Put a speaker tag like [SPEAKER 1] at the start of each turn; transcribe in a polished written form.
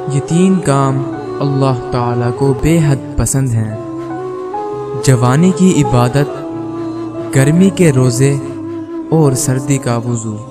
[SPEAKER 1] ये 3 काम अल्लाह ताला को बेहद पसंद हैं। जवानी की इबादत, गर्मी के रोज़े और सर्दी का वुज़ू।